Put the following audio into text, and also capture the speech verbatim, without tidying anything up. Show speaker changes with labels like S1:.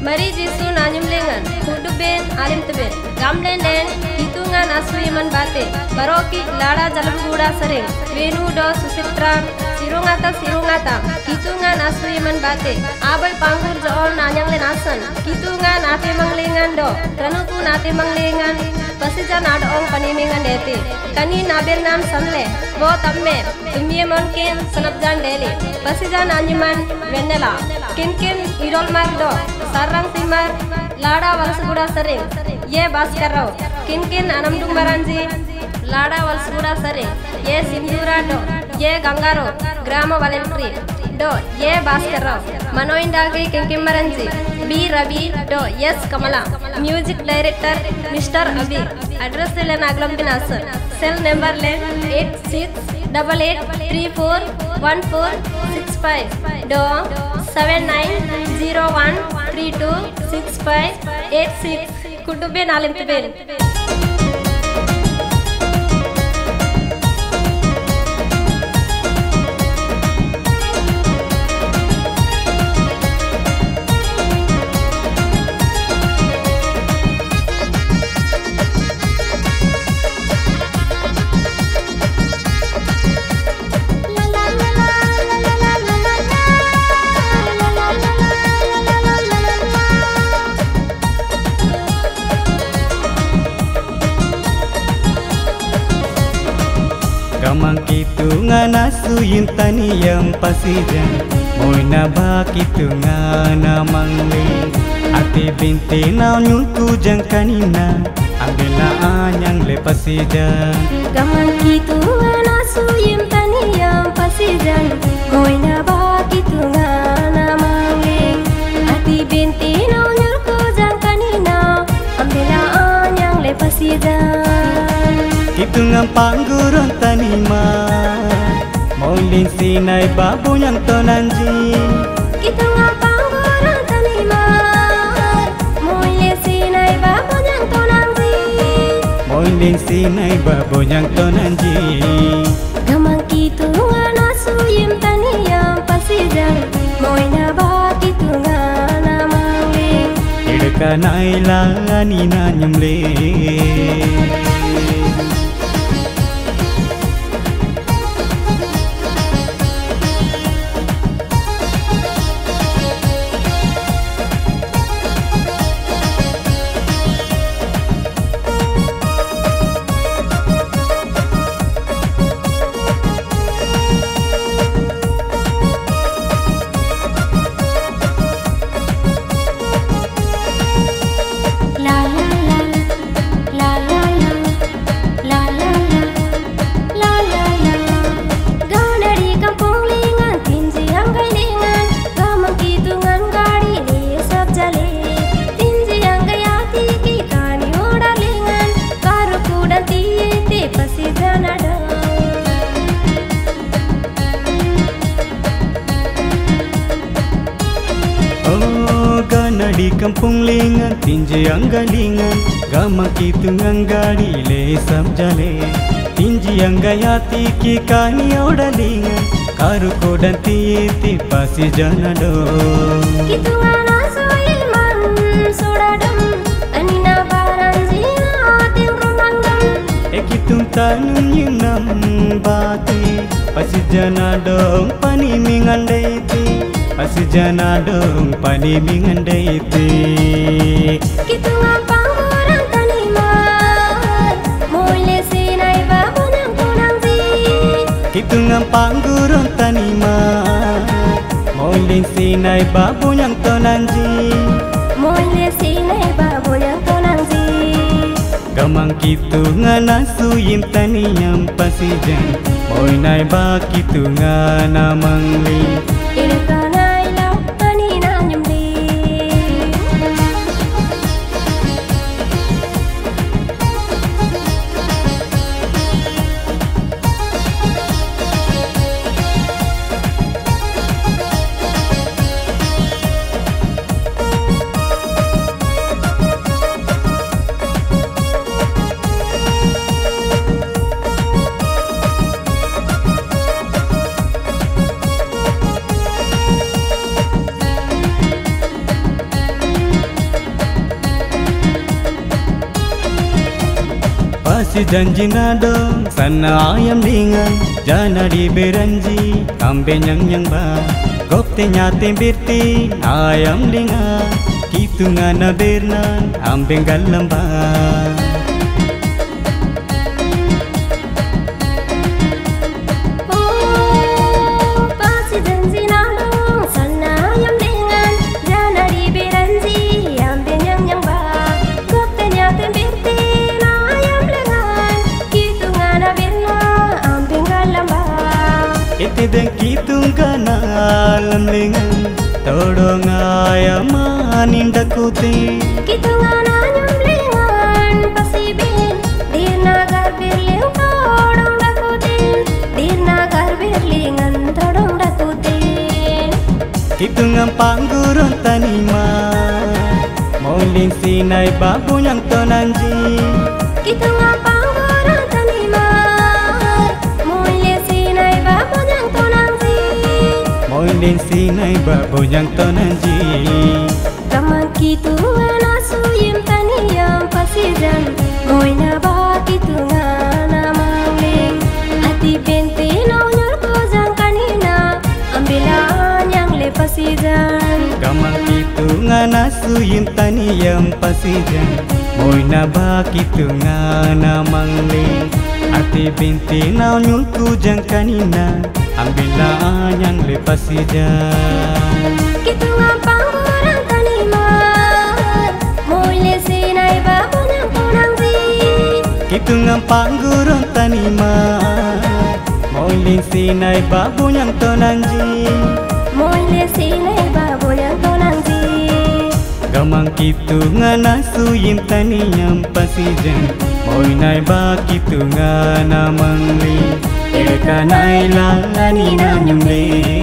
S1: Mari jisu nanyum lengan, kudu ben alim teben. Gamlen len, hitungan asu iman bate. Baroki lada jalan guda sering. Venu do susitra, sirungata sirungata. Hitungan asu iman bate. Abal panggur jool nanyang len asan. Hitungan ate manglengan do. Tranuku nate manglengan. Pasija nado ong panimingan dete. Kani naber nam sanle. Wo tamme, imye monkin sanabjan deli. Pasija nanyuman venela. Kin kin irol mar do. Sarang timar lada walsuguda sering. Ye Bhaskar kin kin anam dumbaranji lada walsuguda sering. Ye Sindura do. Ye Gangaro grama valentry do. Ye Bhaskar Manoindagi kin kin maranji. B Ravi do. Yes Kamala. Music director Mister Abi. Address le naglam binasa. Cell number le eight six double eight three four one four six five do seven nine zero one three two six five eight six. Kudu ben alim teben.
S2: Kamang kitungan asu yintani yang pasijan. Moina ba kitungana mangli. Ati binti na nyunku jang kanina. Ambela anyang le pasijan.
S1: Kamang kitungan asu yintani yang pasijan. Moina ba kitungana mangli. Ati binti na nyunku jang kanina. Ambela anyang le pasijan.
S2: Kitungan pangguron tanima. Moling sinay babu yang tonanji.
S1: Kitungan pangguron tanima. Moling sinay babu yang tonanji.
S2: Moling sinay babu yang tonanji.
S1: Gamang kitungan asu yim taniyam pasijang. Moina ba kitungan amangling.
S2: Irkan ailan ina nyemle. Di kampung lingan tinje anggalingan gamang kitungan gadi le sabjale tinji angayati ki kani odalingan karu kodan tiiti pasi janado
S1: kitungan asu ilman sudadam anina baranji atim rumangam
S2: e kitung tanun yunam bati pasi janado pani mingandaiti Pasi janadong pani mingandaiti.
S1: Kitungan pangguran taniman. Mule sinay babu yang tunangji.
S2: Kitungan pangguran taniman. Mule sinay babu yang tunangji.
S1: Mule sinay babu yang tunangji.
S2: Gamang kitungan asu yim taniyam pasijan. Moinay ba kitungan amangli.
S1: Ilkan
S2: Pasti janji nadong sana ayam lingan jana di beranji ambe nyang nyang ba kopte nyate birti ayam lingan kitu ngana bernan ambe galamba Ite deng kitung kanalam lengan todong ayam maninda kuti
S1: kitung ananyam lengan pasibin dirna garber leng todong dakutin dirna garber lengan todong dakutin
S2: kitung ang pangguron tanima moling sinay babu yang tonanji
S1: kitung ang pangguron tanima
S2: Moilin sinay babo yang tonanji
S1: Kaman kitu ngana suyim taniyam pasijan Moina ba kitu ngana mangling Hati bente nau nyurko jang kanina Ambilan yang le pasijan
S2: Kaman kitu ngana suyim taniyam pasijan Moina ba kitu ngana mangling Hati bente nau nyurko jang kanina Ambilan yang lepas sijan
S1: Kitu ngapang kurang taniman Moile sinay babu yang tunangzi
S2: Kitu ngapang kurang taniman Moile sinay babu yang tonanji
S1: Moile sinay babu yang tonangzi
S2: Gamang kitu ngana suyim taniyam pasijan Moinay ba kitu ngana mangli Eka nailani na nyumli